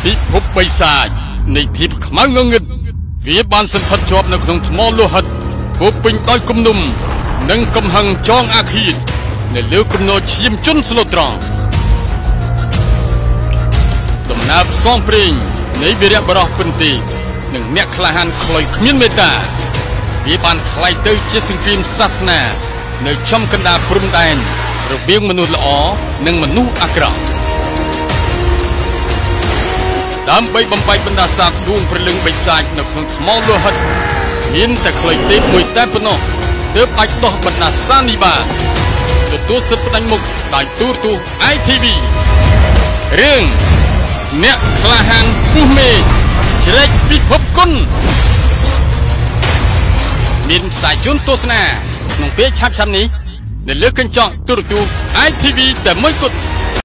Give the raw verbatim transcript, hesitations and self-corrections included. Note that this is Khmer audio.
ពិភពបិសាចនៃភាពខ្មៅងងឹតវាបានសង្កត់ជាប់នៅក្នុងថ្មលោហិតពោពេញដោយគំនុំនិងកំហឹងចងអាឃាតនៅលើគំនរឈាមជន់ស្លូតត្រង់ដំណើរផ្សងព្រេងនៃវីរៈបរិះពិនទេនិងអ្នកក្លាហានខ្លុយគ្មានមេត្តាវាបានคล้ายទៅជាសង្គ្រាមសាសនានៅចំកណ្ដាលព្រំដែនរវាងមនុស្សល្អនិងមនុស្សអាក្រក់ដើម្បីបំបែកបណ្ដាសាទដួងព្រលឹងបិសាចនៅក្នុងថ្មលោហិតមានតែខ្លុយទេពមួយតែប៉ុណ្ណោះទើបអាចដោះបណ្ដាសានេះបានទទួលសិទ្ធិផ្ដាច់មុខដោយទូរទស្សន៍ ไอ ที វី រឿងអ្នកក្លាហានពុះមេឃជ្រែកពិភពគុណមានផ្សាយជូនទស្សនាក្នុងពេលឆាប់ៗនេះនៅលើកញ្ចក់ទូរទស្សន៍ ไอ ที វី តែមួយគត់